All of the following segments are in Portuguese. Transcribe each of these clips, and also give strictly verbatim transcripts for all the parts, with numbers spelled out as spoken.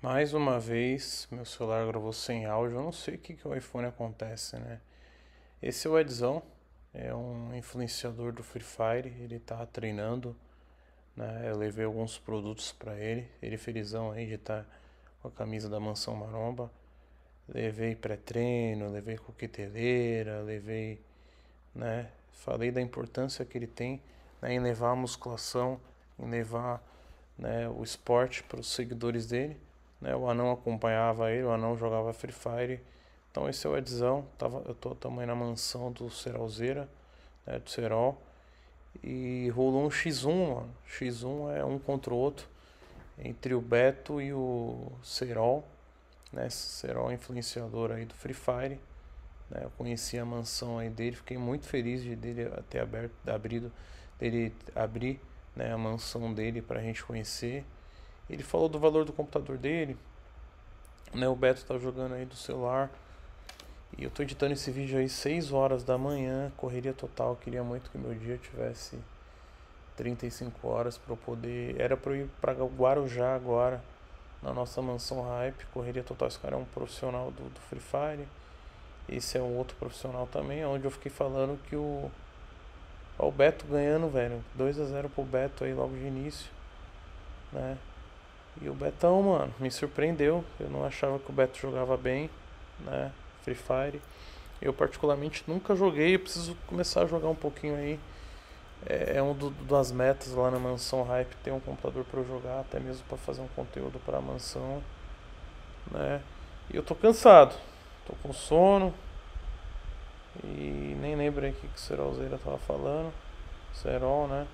Mais uma vez, meu celular gravou sem áudio. Eu não sei o que que o iPhone acontece, né? Esse é o Edzão, é um influenciador do Free Fire. Ele tá treinando, né? Eu levei alguns produtos pra ele. Ele felizão aí de estar com a camisa da Mansão Maromba. Levei pré-treino, levei coqueteleira, levei, né? Falei da importância que ele tem, né, em levar a musculação, em levar, né, o esporte para os seguidores dele. Né, o Anão acompanhava ele, o Anão jogava Free Fire. Então esse é o Edzão. Tava, eu tô também na mansão do Serolzeira, né, do Serol. E rolou um xis um, mano. xis um é um contra o outro, entre o Beto e o Serol. Né, Serol é influenciador aí do Free Fire. Né, eu conheci a mansão aí dele, fiquei muito feliz de dele ter aberto, abrido, dele abrir, né, a mansão dele pra gente conhecer. Ele falou do valor do computador dele, né? O Beto tá jogando aí do celular. E eu tô editando esse vídeo aí seis horas da manhã, correria total. Queria muito que meu dia tivesse trinta e cinco horas para eu poder. Era para eu ir para Guarujá agora, na nossa mansão Hype. Correria total. Esse cara é um profissional do, do Free Fire. Esse é um outro profissional também, onde eu fiquei falando que o ó, o Beto ganhando, velho, dois a zero pro Beto aí logo de início, né? E o Betão, mano, me surpreendeu. Eu não achava que o Beto jogava bem, né? Free Fire. Eu particularmente nunca joguei, eu preciso começar a jogar um pouquinho aí. É, é um do, das metas lá na mansão Hype, ter um computador para eu jogar, até mesmo para fazer um conteúdo para a mansão, né? E eu tô cansado, tô com sono. E nem lembro aí o que, que o Serolzeira tava falando. Serol, né?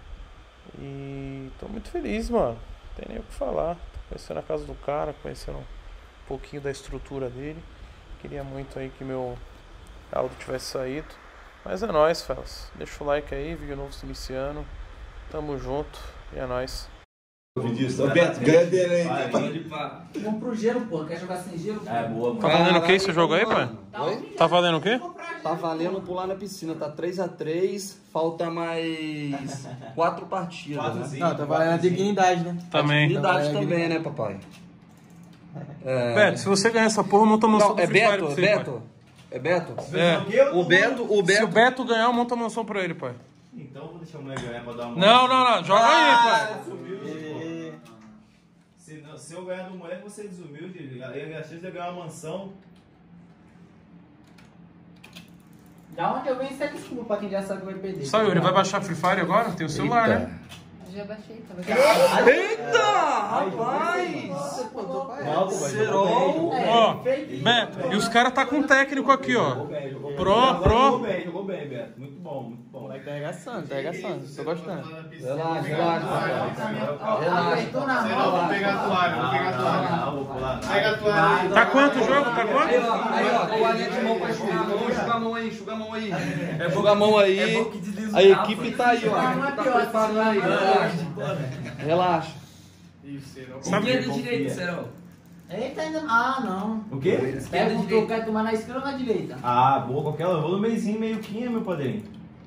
E tô muito feliz, mano. Não tem nem o que falar. Tô conhecendo a casa do cara, conhecendo um pouquinho da estrutura dele. Queria muito aí que meu áudio tivesse saído. Mas é nóis, fellas. Deixa o like aí, vídeo novo se iniciando. Tamo junto e é nóis. Ô Beto, ganha dele aí. Vamos pro gelo, pô. Quer jogar sem gelo? É, boa, Tá valendo o que esse jogo aí, pai? Oi? Tá valendo o quê? Tá valendo pular na piscina, tá três a três, falta mais quatro partidas, né? Não, tá valendo a dignidade, né? Também. Dignidade também, né, papai? É... Beto, se você ganhar essa porra, monta a mansão Não, do é Free Fire Beto, pra é você, Beto? pai. É Beto? É. O Beto, o Se o Beto... Beto ganhar, eu monto a mansão pra ele, pai. Então vou deixar o moleque ganhar pra dar uma. Não, não, não. Joga aí, pai. Desumilde, pô. Se, não, se eu ganhar do moleque, você é desumilde. Aí a chance de eu ganhar uma mansão. Da onde eu venho, isso é desculpa pra quem já sabe que vai perder. Saiu, ele vai baixar Free Fire agora? Tem o celular, Eita. né? Já baixei, tava aqui. Eita, rapaz! Nossa, pô, tô pra Não, pô, mas Serol. jogou bem. Ó, fake. Beto, e os caras tá com um técnico aqui, ó. Jogou bem, jogou bem. Pro, Agora pro. Jogou bem, jogou bem, Beto. Muito bom, muito bom. Tá arregaçando, tá arregaçando. Tô gostando. Relaxa, relaxa, papai. Aproveitou na Serol, vou mão. pegar a toalha, vou pegar a toalha. Não, vou pular. Pega a toalha aí. Tá quanto o jogo? Tá Aí, quanto? ó, aí, ó, toalha de mão pra enxugar a mão, enxugar a mão aí, enxugar a mão aí. É enxugar a mão aí. A equipe tá aí, ó. A equipe tá preparando aí, relaxa. Relaxa. Isso, Serol. Sabe Esquerda ou direita, Serol? Eita, ainda. Ah, não. O quê? Pega um troco, quer tomar na esquerda ou na direita? Ah, boa, qualquer. Eu vou no meizinho, meio quinha, meu padrinho.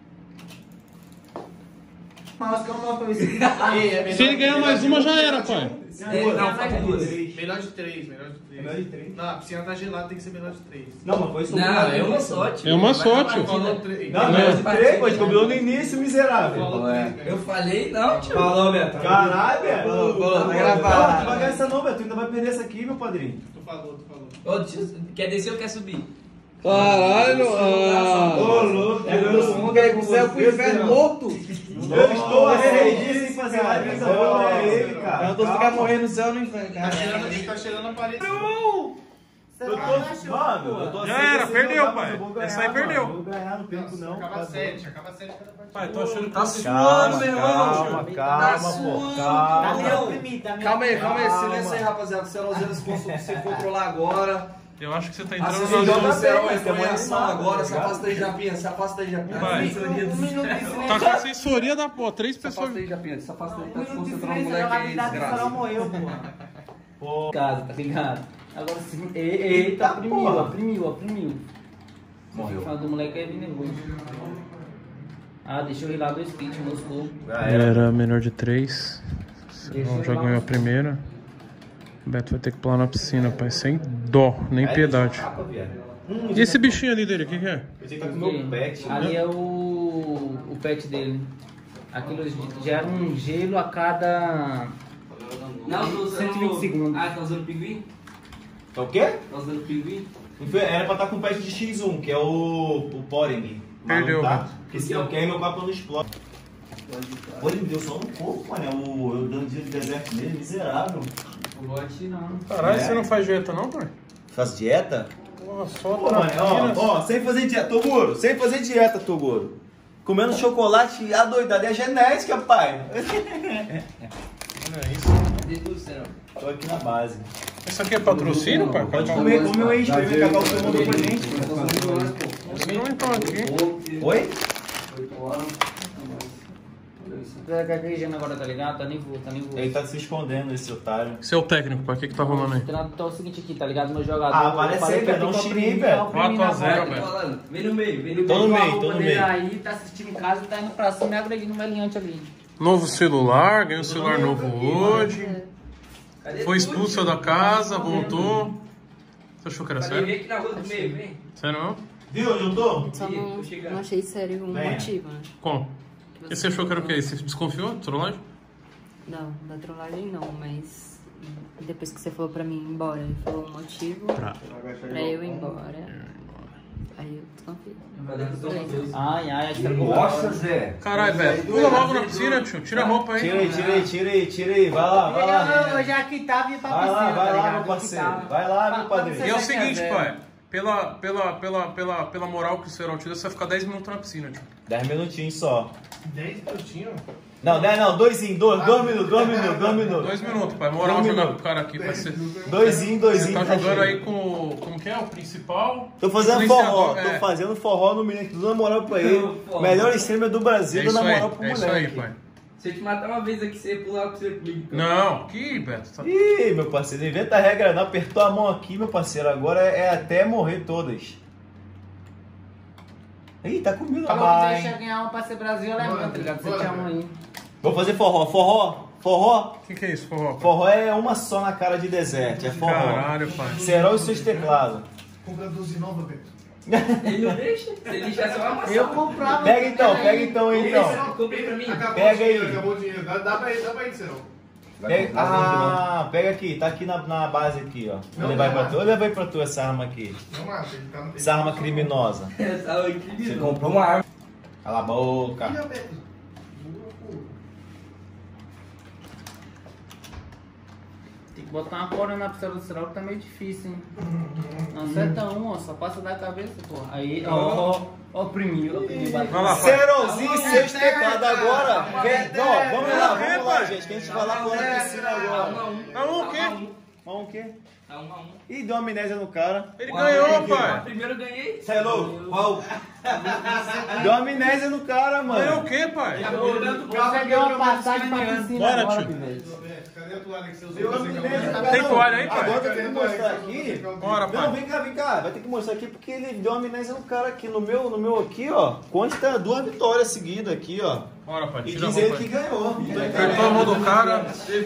Mas que eu mostro pra ver se. Se ele ganhar mais uma, já era, pai. Não, falta duas. Menor de três, menor de três. Menor de três? Não, a piscina tá gelada, tem que ser menor de três. Não, mas foi isso. Não, é uma sorte. É uma Vai sorte. na partida. Falou três. Não, menor de três, pô, a gente combinou no início, miserável. Falou três, né? Eu falei, não, tio. Falou, Beto. Caralho, Beto. Falou, falou, tá Não, gravado. tu vai ganhar essa não, Beto. Tu ainda vai perder essa aqui, meu padrinho. Tu falou, tu falou. Ô, tio, quer descer ou quer subir? Caralho, Ô, ah. louco. É meu som, quer ir pro céu pro inferno morto? Eu estou a seis dias sem fazer live, essa porra é ele, cara. Eu tô ficando morrendo no céu no inferno, Tá cara. cheirando, ele tá cheirando a parede. Eu tô, mano, eu tô Já assim, era, sem perdeu, jogar, pai. mas eu vou ganhar, Essa aí mano. perdeu. Eu vou ganhar, não perco não. Acaba tá sete, acaba sete cada partida. Pai, tô achando que Tá você... suando, meu irmão. Calma, calma, pô, Tá calma. meio oprimido, tá meio Calma aí, calma aí, Calma. silêncio aí, rapaziada. O Serolzeiro se for- se for controlar agora. Eu acho que você tá entrando Assiste na o jogo do zona... Serol, bem, ele tem uma mas ação tá agora. Se ligado? afasta aí, Japinha, se afasta aí, Japinha. Vai. Um minuto de silêncio. Tá com assessoria da porra, três Se pessoas... afasta aí, Japinha, se afasta aí, tá Um se minuto de concentrando no silêncio, moleque a aí, vida do Serol desgraça. morreu, porra. Pô, Casa, tá ligado? Agora sim. Eita, oprimiu, porra. oprimiu, oprimiu. Morreu. O final do moleque é nervoso. Ah, deixa eu rilar dois kits, Moscou. já era. Era menor de três. Deixa Não, eu já dar ganhou a uma- primeira. Beto vai ter que pular na piscina, pai, sem dó, nem piedade. E esse bichinho ali dele, o que, que é? Eu sei que tá com o meu pet. Ali é o, o pet dele. Aquilo gera um gelo a cada Não, tô usando... cento e vinte segundos. Ah, tá usando pinguim? Tá o quê? Tá usando pinguim? Era pra estar com o pet de X um, que é o, o Poring. Perdeu, tá? Beto. Porque se eu quero, meu papo não explode. Pô, ele me deu só no corpo, mano. O, eu dando dia de deserto nele, miserável. Não vou atirar. Caralho, É. você não faz dieta não, pai? Faz dieta? Pô, só Pô, mano, ó, ó, sem fazer dieta, Toguro, sem fazer dieta, Toguro. Comendo chocolate adoidado, é genética, pai. Olha isso. Desde do céu. Tô aqui na base. Isso aqui é patrocínio, pai? Pode comer, come o ex, vai ver Cacau que você mandou pra gente. Vocês não estão aqui. Oi? Tá gaguejando agora, tá ligado? Tá nervoso, tá nervoso. Ele tá se escondendo, esse otário. Seu técnico, pai, o que que tá rolando aí? Então é o seguinte aqui, tá ligado? Meu jogador. Ah, aparece aí, velho, dá um xirinho aí, velho. quatro a zero, velho. velho. Vem no meio, vem no Tô no meio. meio, tô no meio. Aí tá assistindo em casa e tá indo pra cima e agredindo o meliante ali. Novo celular, ganhou um celular novo hoje. Foi expulso da casa, voltou. Você achou que era Vem sério? aqui na rua do meio, vem. Sério não? Viu onde eu tô? Só não, não achei sério um Venha. motivo, né? Como? E você achou que era o quê? Você desconfiou de trollagem? Não, da trollagem não, mas depois que você falou pra mim ir embora, ele falou um motivo Pra. pra eu ir embora. Aí eu desconfiei. Ai, ai, acho que era Nossa, Zé. Caralho, velho. Pula logo na piscina, tio. Tira a roupa aí. Tira aí, tira aí, tira aí, tira aí. Vai lá, vai lá. Eu já que tava e pra Vai lá, piscina, vai tá lá, ligado? meu Eu parceiro. quitava. Vai lá, meu padrinho. E é o Você quer seguinte, zero. pai. Pela, pela, pela, pela, pela moral que o Serol te deu, você vai ficar dez minutos na piscina, tio. dez minutinhos só. dez minutinhos? Não, dez não, doisinho, dois, dois minutos, dois minutos, dois minutos. Dois minutos, pai. Moral Dois jogar minutos. pro cara aqui, vai ser. Doisinho, Você doisinho. tá tá jogando cheio. aí com o. Como que é? O principal? Tô fazendo influenciador, forró, é. tô fazendo forró no menino, dando moral pra ele. Melhor streamer do Brasil, É isso dando aí, moral pro é moleque. isso aí, pai. Se eu te matar uma vez aqui, você pular pra você comigo. Não, que, Beto. Tá... Ih, meu parceiro, não inventa a regra não, apertou a mão aqui, meu parceiro, agora é até morrer todas. Ih, tá comigo, Falou que rapaz. deixa ganhar uma pra ser Brasil, ela é tá ligado? Você tinha um aí. Vou fazer forró, forró, forró. O que, que é isso, forró? pai? Forró é uma só na cara de deserto, é forró. Caralho, pai. Serol e seus teclados. Compra doze nova, Beto. Ele não deixa. Se ele deixar, só uma maçã. Eu comprava. Pega então, pega então, então. Comprei pra mim. Acabou Pega o dinheiro, aí. acabou o dinheiro. Dá, dá pra ir, dá pra ir, Serão. Pega, ah, pega aqui, tá aqui na, na base aqui, ó. Vou Não levar dá. pra tu, eu levei pra tu essa arma aqui. Não mata, ele tá no Essa arma criminosa. Essa é incrível. Você comprou uma arma. Cala a boca. Ih, Beto. Tem que botar uma corda na pistola do celular que tá meio difícil, hein? Não acerta um, ó, só passa da cabeça, pô. Aí, ó, ó, ó, oprimiu, oprimiu. Vai lá, pai. Serolzinho e seus teclados agora. Vem, ó, vamos lá, vamos lá, gente, que a gente vai lá pular na piscina agora. Tá um o quê? Vamos o quê? Tá um a um. Ih, deu uma amnésia no cara. Ele ganhou, pai. Primeiro eu ganhei. Você é louco? Qual? Deu uma amnésia no cara, Ganhou o mano. quê, pai? Você deu uma passagem pra piscina Bora, agora, tio. velho. Cadê a toalha que você usou? Deu uma amnésia no cara. Tem Não, toalha aí, pai? Agora eu tenho que mostrar aqui. Bora, Não, pai. vem cá, vem cá. Vai ter que mostrar aqui porque ele deu uma amnésia no cara aqui. No meu, no meu aqui, ó. Consta duas vitórias seguidas aqui, ó. Bora, pai. E Tira a diz ele roupa que aí. ganhou. Apertou a mão do cara.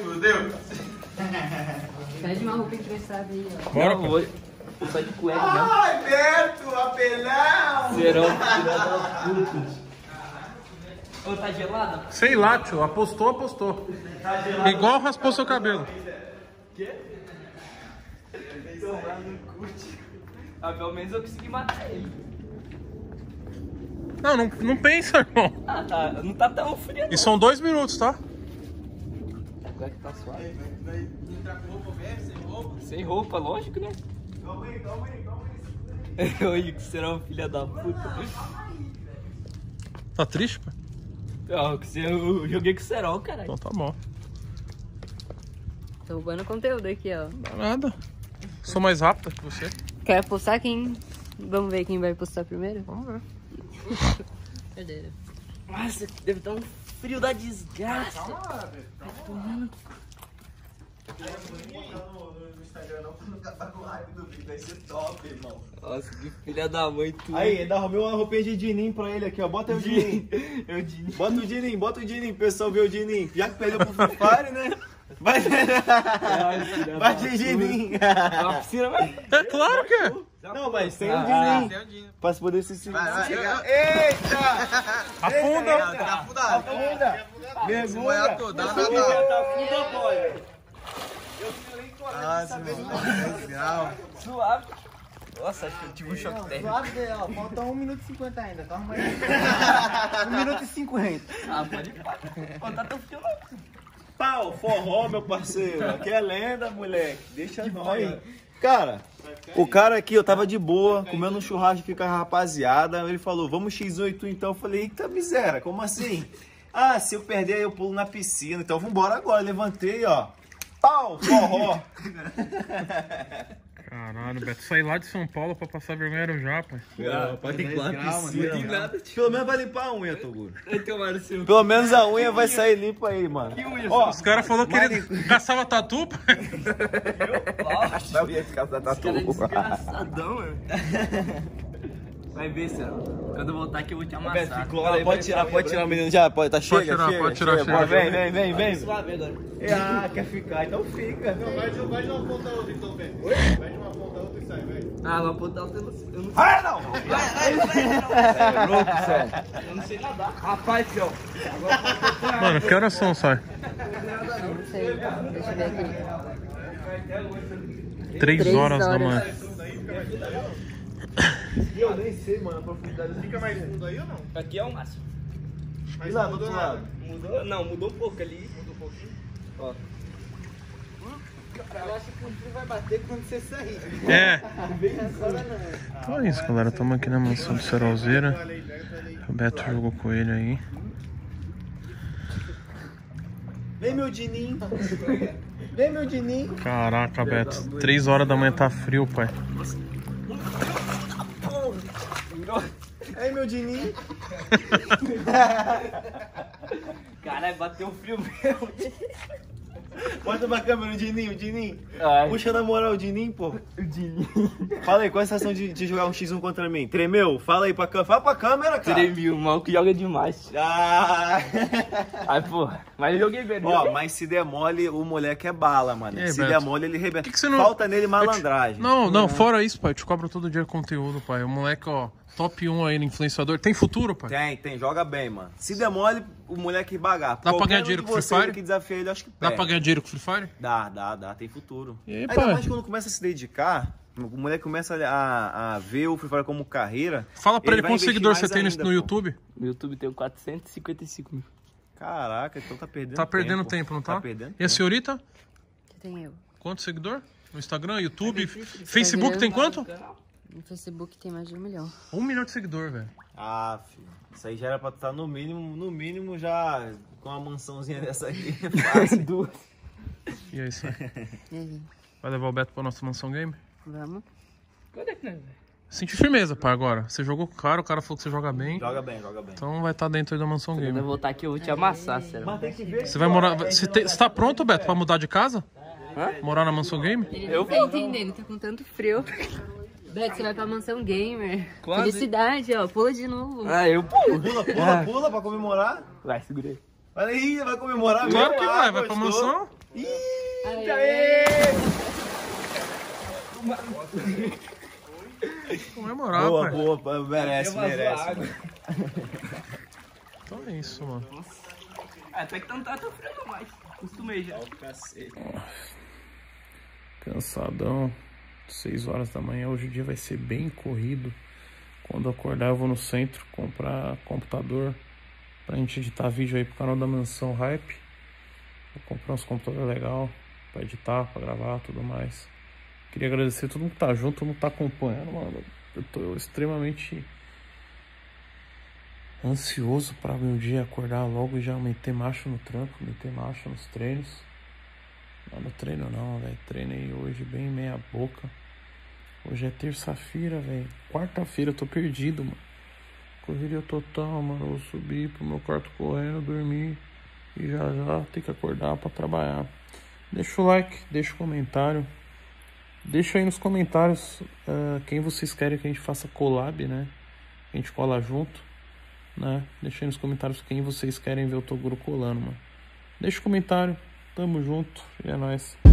Pede uma roupa emprestada aí, ó. Bora, Não, pai. vou. Só de cueca, né? Ai, Beto, apelão! Serão, filha da puta. Ô, tá gelada? Sei lá, tio. Apostou, apostou. Igual raspou seu cabelo. Ah, pelo menos eu consegui matar ele. Não, não, não pensa, irmão. Ah, tá. Não tá tão frio. E são dois minutos, tá? Cueca tá suave. Sem roupa, lógico, né? Calma aí, calma aí, calma aí. Oi, que será um filho da puta. Tá triste, pai? Não, que você- eu joguei com o Serol, caralho. Então tá bom. Tô roubando conteúdo aqui, ó. Não dá nada. Sou mais rápida que você. Quer postar quem? Vamos ver quem vai postar primeiro? Vamos ver. Perderam. Nossa, deve dar um frio da desgraça. Vai ser top, irmão. Nossa, que filha da mãe, tu. Aí, ainda arrumei uma roupinha de Dinim pra ele aqui, ó. Bota aí o Dinim. Eu digo. Bota o Dinim, bota o Dinim, pessoal ver o Dinim. Já que perdeu pro Free Fire, né? Vai, vai de Dininho. Na piscina, vai. É claro que é. Não, mas tem um Dininho. Pra poder se segurar. Eita! Afunda. Afunda. Afunda. Mergulha. toda, Afunda, boy. Eu tenho nem coragem de saber do legal. Suave. Nossa, acho que eu tive um choque térmico. Suave, ó. Falta um minuto e cinquenta ainda. Tá arrumando. um minuto e cinquenta. Ah, pode ir. Pô, tá tão frio não. Pau, forró, meu parceiro. Aqui é lenda, moleque. Deixa nós aí. Cara, o cara aqui, eu tava de boa, comendo um churrasco aqui com a rapaziada. Ele falou, vamos xis oito então. Eu falei, eita miséria, como assim? Ah, se eu perder aí eu pulo na piscina. Então vambora agora. Levantei, ó. Pau, forró. Caralho, Beto, saí lá de São Paulo pra passar vergonha no Japa. Ah, pode ter que ir lá na piscina. Não nada. Pelo menos vai limpar a unha, Toguro. Então, mano, seu. Pelo menos a unha vai sair limpa aí, mano. Que unha? Ó, Os caras falaram que ele caçava tatu, pai. não ia ficar da tatu. Cara é desgraçadão, mano. Vai ver, Céu. Quando eu voltar aqui eu vou te amassar. Ah, pode tirar, pode tirar, menino. Já, pode, tá chega, tirar, chega, pode tirar, chega. chega. Vem, vem, vem, vem. Suave agora. Ah, quer ficar, então fica. Não, vai de, vai de uma ponta a outra então, velho. Vai de uma ponta a outra e sai, velho. Ah, vou botar o teu. Eu não Ah, não! É louco, Céu. Eu não sei nadar. Rapaz, Céu. Mano, que horas são, sai? Não sei. Deixa eu ver aqui. Três Três horas da horas. manhã. Eu nem sei, mano, a profundidade. Fica mais fundo aí ou não? Aqui é o máximo. Mas E lá do mudou outro nada. lado? Mudou? Não, mudou um pouco ali. Mudou um pouquinho. Ó. Eu acho que o frio vai bater quando você sair. É. Agora não. Então é isso, galera. Estamos aqui na mansão do Serolzeira. O Beto jogou com ele aí. Vem, meu Dininho. Vem, meu Dininho. Caraca, Beto. Três horas da manhã tá frio, pai. Vem, meu Dininho. Caralho, bateu frio mesmo. Mostra pra câmera o Dininho, o Dininho. Ai. Puxa na moral o Dininho, pô. O Dininho. Fala aí, qual é a sensação de, de jogar um xis um contra mim? Tremeu? Fala aí pra câmera. Fala pra câmera, cara. Tremil, o maluco joga demais. Ah. Ai, pô. Mas eu joguei bem. Ó, mas se der mole, o moleque é bala, mano. E aí, se Beto? der mole, ele rebenta. Que que você não- Falta nele malandragem. Não, não, fora isso, pai. Eu te cobro todo dia conteúdo, pai. O moleque, ó, top um aí no influenciador. Tem futuro, pai? Tem, tem, joga bem, mano. Se der mole, o moleque bagar. Dá pra Qualquer ganhar um dinheiro de com Free vocês Fire? que desafia ele, acho que Dá pega. pra ganhar dinheiro com Free Fire? Dá, dá, dá, tem futuro. E aí, Ainda pai? mais quando começa a se dedicar, o moleque começa a, a ver o Free Fire como carreira. Fala pra ele vai quantos investir seguidores você mais tem no, ainda, no pô. YouTube. No YouTube tem quatrocentos e cinquenta e cinco mil. Caraca, então tá perdendo Tá tempo. perdendo tempo, não tá? Tá perdendo E a tempo. senhorita? Que tem eu. Quanto seguidor? No Instagram, YouTube, Facebook tem quanto? No Facebook tem mais de um milhão. Um milhão de seguidor, velho. Ah, filho. Isso aí já era pra estar no mínimo, no mínimo já com uma mansãozinha dessa aqui. Fácil. Duas. E é isso aí. E aí? Vai levar o Beto pra nossa mansão game? Vamos? Quando é que nós vai? Senti firmeza, pai, agora. Você jogou com o cara, o cara falou que você joga bem. Joga bem, joga bem. Então vai estar dentro aí da mansão Quando eu game. voltar aqui eu vou te amassar, sério. Mas tem que ver. Você vai morar... Você, te... você tá pronto, Beto, pra mudar de casa? Hã? Morar na mansão game? Ele não tá entendendo, tá com tanto frio. Beto, você vai pra mansão gamer. Quando? Felicidade, ó. Pula de novo. Ah, eu pulo. Pula, pula, pula pra comemorar. Vai, segurei. Olha aí, vai comemorar Claro mesmo? que Ah, vai, vai pra gostou? mansão. Ih, Aê. Comemorar, boa, pai. boa, boa, merece, merece. Então é isso, mano. Ah, até que não tá tão frio não, mas acostumei já. Cansadão. seis horas da manhã. Hoje o dia vai ser bem corrido. Quando eu acordar eu vou no centro comprar computador pra gente editar vídeo aí pro canal da Mansão Hype. Vou comprar uns computadores legais pra editar, pra gravar, tudo mais. Queria agradecer a todo mundo que tá junto, todo mundo que tá acompanhando, mano. Eu tô extremamente ansioso pra meu dia acordar logo e já meter marcha no trampo, meter marcha nos treinos. Não, no treino não, velho. Treinei hoje bem meia boca. Hoje é terça-feira, velho. Quarta-feira eu tô perdido, mano. Correria total, mano. Eu vou subir pro meu quarto correndo, dormir. E já já ter que acordar pra trabalhar. Deixa o like, deixa o comentário. Deixa aí nos comentários uh, quem vocês querem que a gente faça collab, né? A gente cola junto, né? Deixa aí nos comentários quem vocês querem ver o Toguro colando, mano. Deixa o comentário. Tamo junto e é nóis.